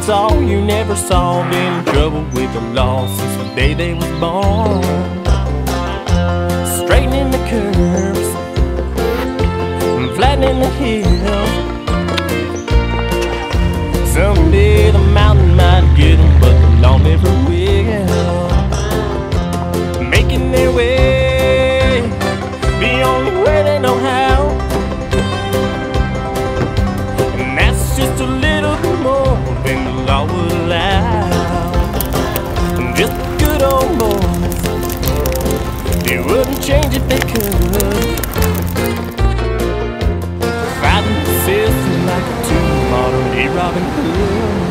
saw, you never saw, been in trouble with the law since the day they was born. Straightening the curves, flattening the hills. Someday the mountain might get them, but the law never will. Making their way, the only way they know how. And that's just a little bit more than the law would allow. Just good old boys, they wouldn't change if they could. Fighting the system like a true modern day Robin Hood.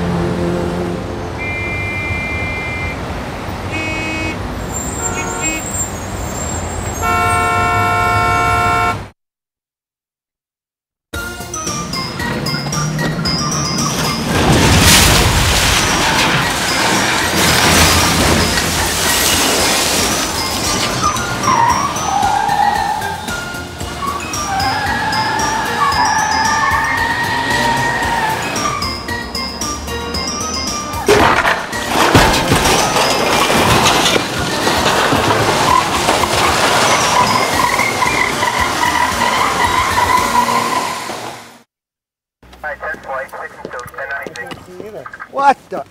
What the?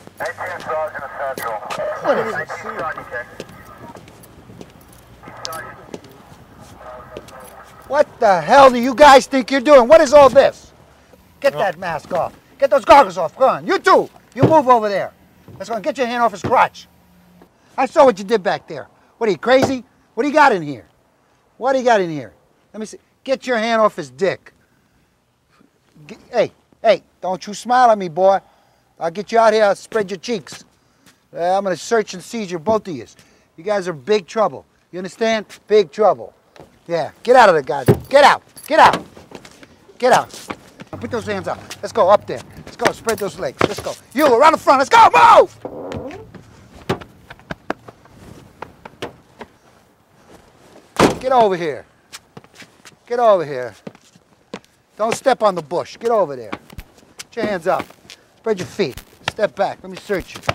What is it? What the hell do you guys think you're doing? What is all this? Get that mask off. Get those goggles off. Come on. You too. You move over there. Let's go. Get your hand off his crotch. I saw what you did back there. What are you, crazy? What do you got in here? What do you got in here? Let me see. Get your hand off his dick. Hey, don't you smile at me, boy. I'll get you out here, I'll spread your cheeks. I'm going to search and seizure both of you. You guys are big trouble. You understand? Big trouble. Yeah, get out of the goddamn. Get out. Get out. Get out. Put those hands out. Let's go up there. Let's go. Spread those legs. Let's go. You, around the front. Let's go. Move! Get over here. Get over here. Don't step on the bush. Get over there. Put your hands up. Spread your feet. Step back. Let me search you.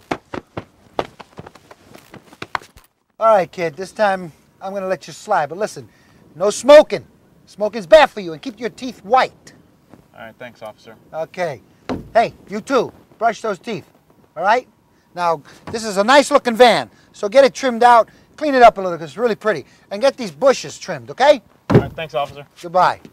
All right, kid. This time I'm going to let you slide. But listen, no smoking. Smoking's bad for you, and keep your teeth white. All right, thanks, officer. Okay. Hey, you too. Brush those teeth. All right? Now, this is a nice-looking van, so get it trimmed out. Clean it up a little because it's really pretty. And get these bushes trimmed, okay? All right, thanks, officer. Goodbye.